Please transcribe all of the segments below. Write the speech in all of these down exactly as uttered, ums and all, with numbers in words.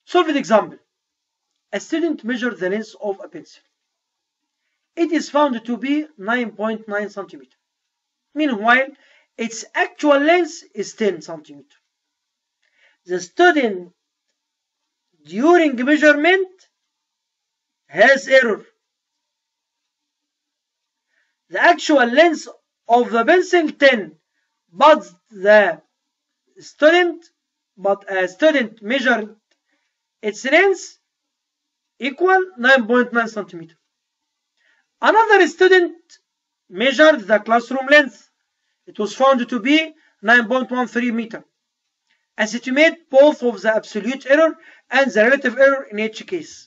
Solved example. A student measured the length of a pencil. It is found to be nine point nine centimeters. Meanwhile, its actual length is ten centimeters. The student during measurement has error. The actual length of the pencil ten, but the student but a student measured its length equal nine point nine centimeters. Another student measured the classroom length. It was found to be nine point one three meters. Estimate both of the absolute error and the relative error in each case.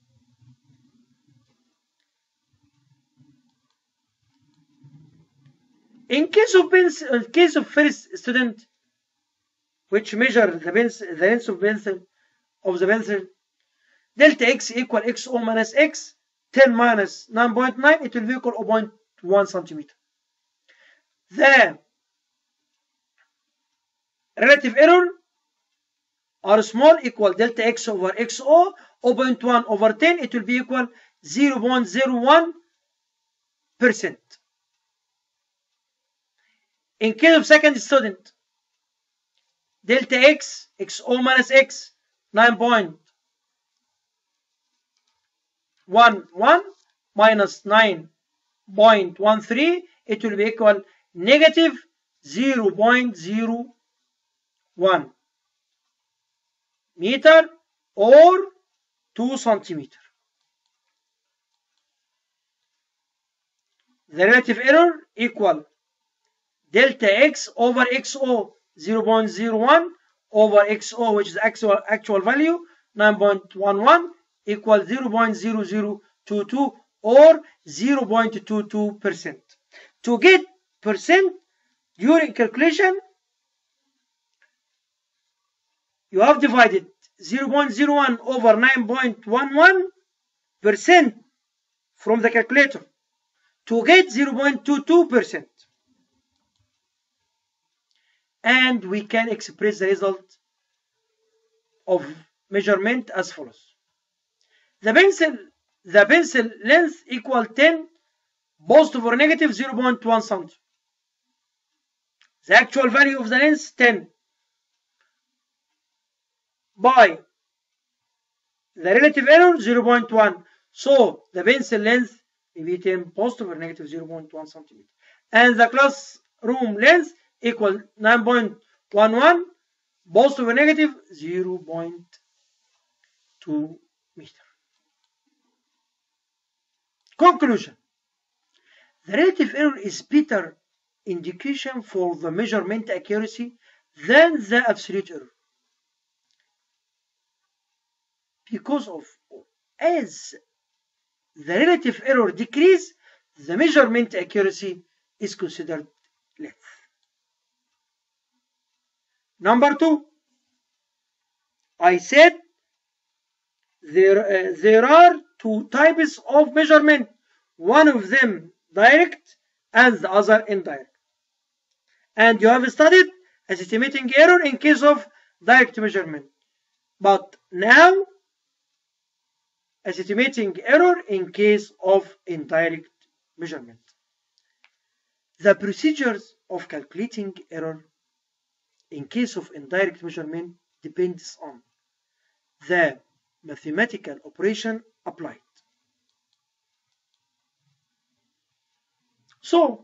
In case of pencil, in case of first student, which measure the pencil, the length of pencil of the pencil, delta x equal xo minus x, ten minus nine point nine, it will be equal zero point one centimeter. The relative error are small, equal delta x over xo, zero point one over ten, it will be equal zero point zero one percent. In case of second student, delta x, xo minus x, nine point one one minus nine point one three, it will be equal negative zero point zero one meter or two centimeter. The relative error equal delta x over xo, zero point zero one over xo, which is actual actual value nine point one one, equal zero point zero zero two two or zero point two two percent. To get percent during calculation, you have divided zero point zero one over nine point one one percent from the calculator to get zero point two two percent. And we can express the result of measurement as follows. The pencil, the pencil length equal ten, positive or negative zero point one centimeter. The actual value of the length ten by the relative error zero point one. So the pencil length will be ten, positive or negative zero point one centimeter. And the classroom length equal nine point one one, positive or negative zero point two meter. Conclusion. The relative error is better indication for the measurement accuracy than the absolute error. Because of as the relative error decrease, the measurement accuracy is considered less. Number two, I said there, uh, there are two types of measurement. One of them direct and the other indirect. And you have studied estimating error in case of direct measurement. But now, estimating error in case of indirect measurement. The procedures of calculating error in case of indirect measurement depends on the mathematical operation applied. So,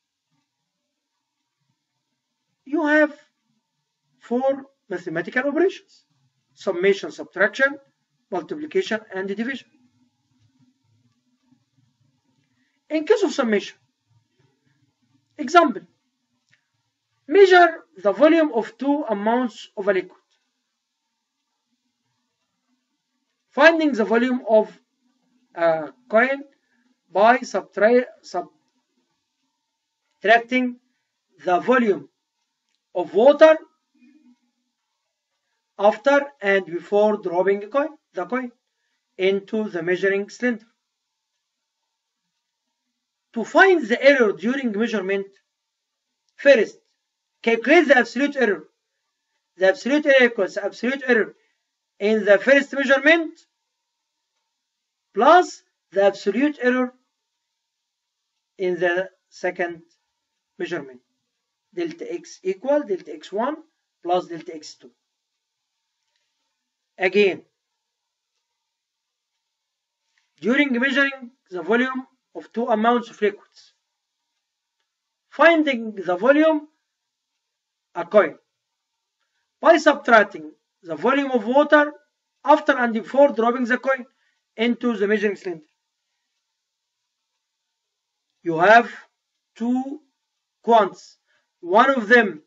you have four mathematical operations: summation, subtraction, multiplication, and division. In case of summation, example, measure the volume of two amounts of a liquid. Finding the volume of a coin by subtra subtracting the volume of water after and before dropping a coin, the coin into the measuring cylinder. To find the error during measurement, first, calculate the absolute error. The absolute error equals absolute error in the first measurement plus the absolute error in the second measurement. Delta x equal delta x one plus delta x two. Again, during measuring the volume of two amounts of liquids, finding the volume a coin by subtracting the volume of water after and before dropping the coin into the measuring cylinder. You have two quantities. One of them,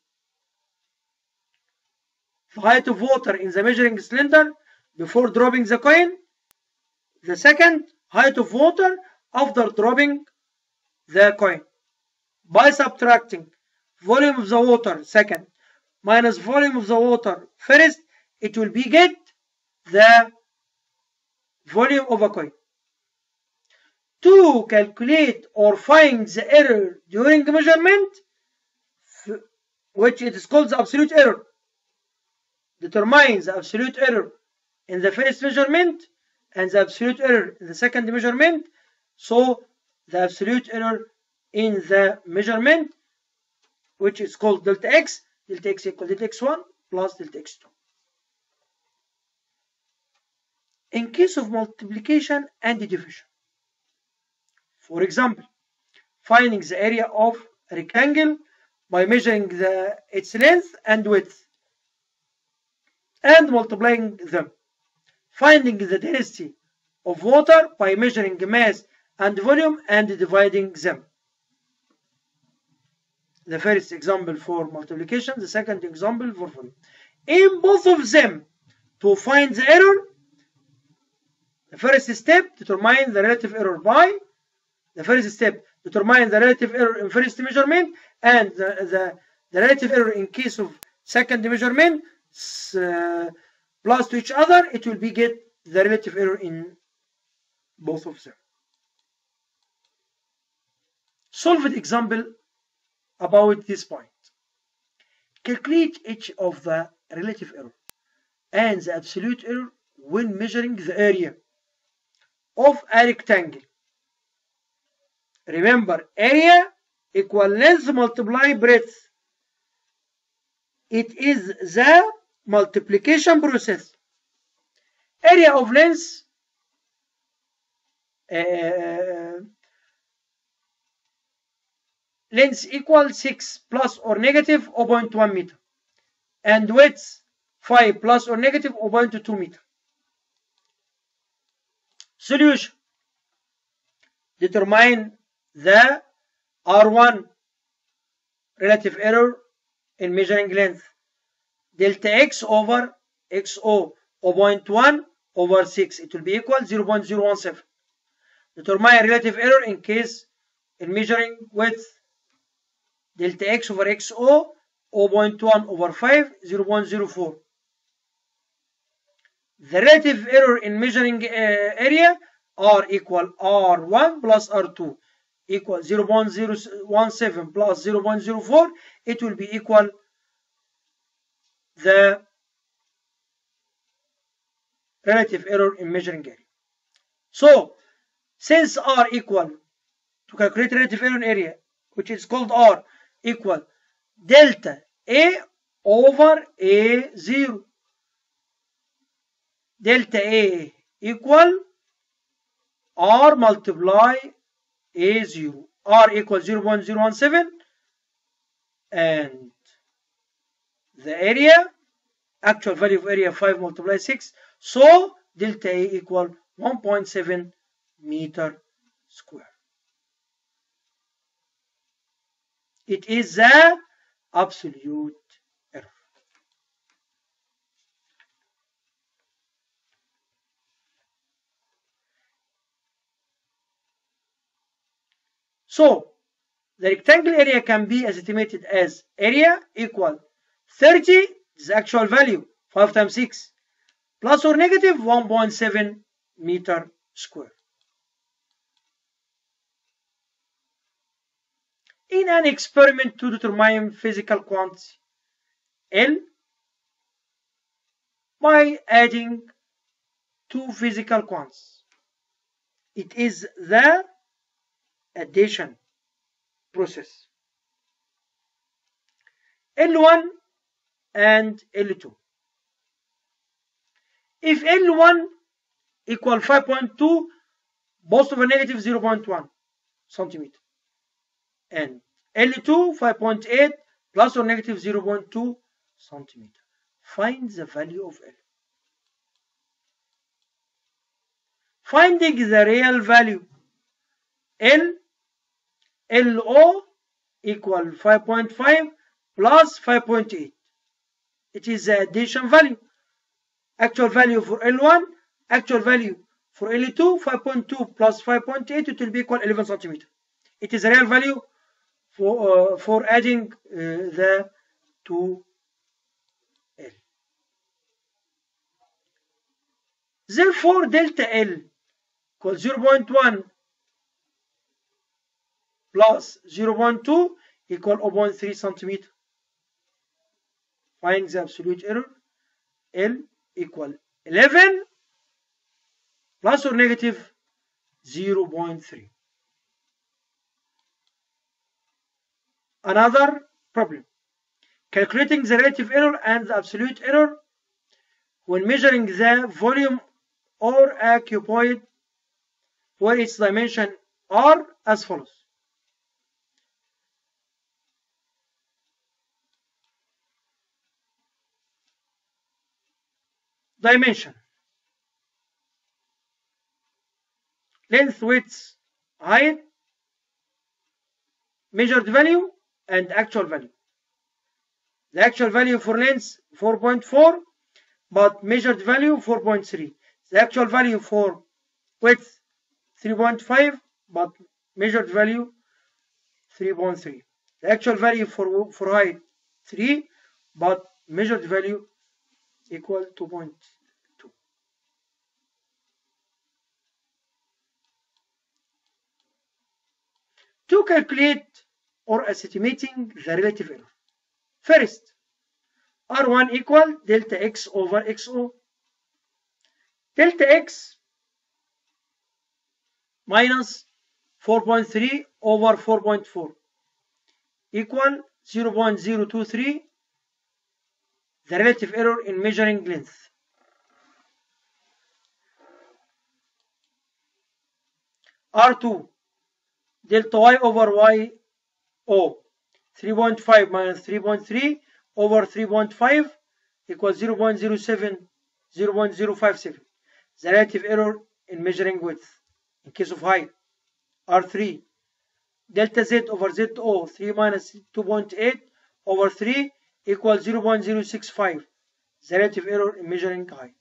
the height of water in the measuring cylinder before dropping the coin. The second, height of water after dropping the coin. By subtracting volume of the water second minus volume of the water first, it will be get the volume of a coin. To calculate or find the error during measurement, which it is called the absolute error, determine the absolute error in the first measurement and the absolute error in the second measurement. So the absolute error in the measurement, which is called delta x, delta x equal delta x one plus delta x two. In case of multiplication and division, for example, finding the area of a rectangle by measuring the, its length and width and multiplying them. Finding the density of water by measuring mass and volume and dividing them. The first example for multiplication, the second example for volume. In both of them, to find the error, the first step, determine the relative error by the first step, determine the relative error in first measurement, and the, the, the relative error in case of second measurement, uh, plus to each other, it will be get the relative error in both of them. Solve an example about this point. Calculate each of the relative error and the absolute error when measuring the area of a rectangle. Remember, area equal length multiply breadth. It is the multiplication process. Area of length uh, length equal six plus or negative zero point one meter, and width five plus or negative zero point two meter. Solution: determine the R one relative error in measuring length, delta x over xo zero point one over six, it will be equal zero point zero one seven. Determine relative error in case in measuring width, delta x over xo zero point one over five, zero point zero four. The relative error in measuring uh, area R equal R one plus R two equal zero point zero one seven plus zero point zero four, it will be equal the relative error in measuring area. So since R equal, to calculate relative error in area, which is called R, equal delta A over A zero. Delta A equal R multiply A zero. R equals zero point zero one seven, and the area, actual value of area five multiply six, so delta A equal one point seven meter square. It is the absolute error. So the rectangle area can be estimated as area equal thirty, this is actual value, five times six, plus or negative one point seven meter square. In an experiment to determine physical quantity L, by adding two physical quantities. It is the addition process. L one and L two. If L one equal five point two, positive or negative zero point one centimeter, and L two five point eight, plus or negative zero point two centimeter. Find the value of L. Finding the real value, L, L O equal five point five plus five point eight. It is the addition value. Actual value for L one, actual value for L two, five point two plus five point eight, it will be equal eleven centimeter. It is a real value for, uh, for adding uh, the two L. Therefore, delta L equals zero point one plus zero point two equal zero point three centimeter. Find the absolute error. L equal eleven plus or negative zero point three. Another problem. Calculating the relative error and the absolute error when measuring the volume or a cuboid where its dimension are as follows. Dimension: length, width, height, measured value, and actual value. The actual value for length four point four, but measured value four point three. The actual value for width three point five, but measured value three point three. The actual value for, for height three, but measured value equal two point two. To calculate or estimating the relative error. First, R one equal delta X over X O. Delta X minus four point three over four point four equal zero point zero two three, the relative error in measuring length. R two delta Y over Y O, three point five minus three point three over three point five equals zero point zero seven, zero point zero five seven. The relative error in measuring width. In case of height, R three delta Z over Z O, three minus two point eight over three equals zero point zero six five. The relative error in measuring height.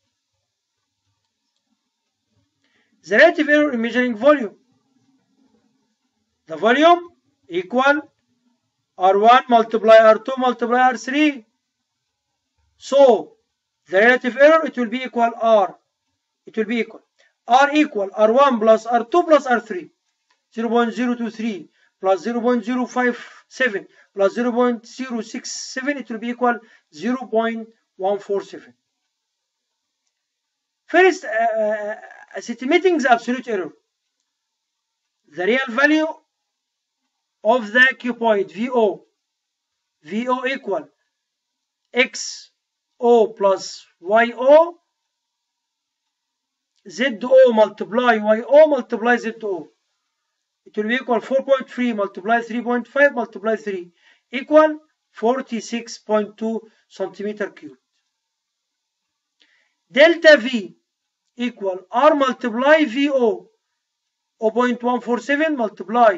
The relative error in measuring volume. The volume equal R one multiply R two multiply R three. So the relative error, it will be equal R. It will be equal R equal R one plus R two plus R three. zero point zero two three plus zero point zero five seven plus zero point zero six seven, it will be equal zero point one four seven. First, uh, estimating the absolute error. The real value of the cuboid V O. V O equal X O plus Y O, Z O multiply Y O multiply Z O. It will be equal four point three multiply three point five multiply three equal forty-six point two centimeter cubed. Delta V equal R multiply V O, zero point one four seven multiply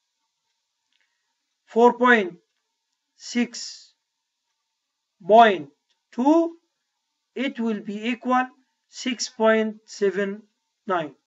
four point six point two, it will be equal six point seven nine.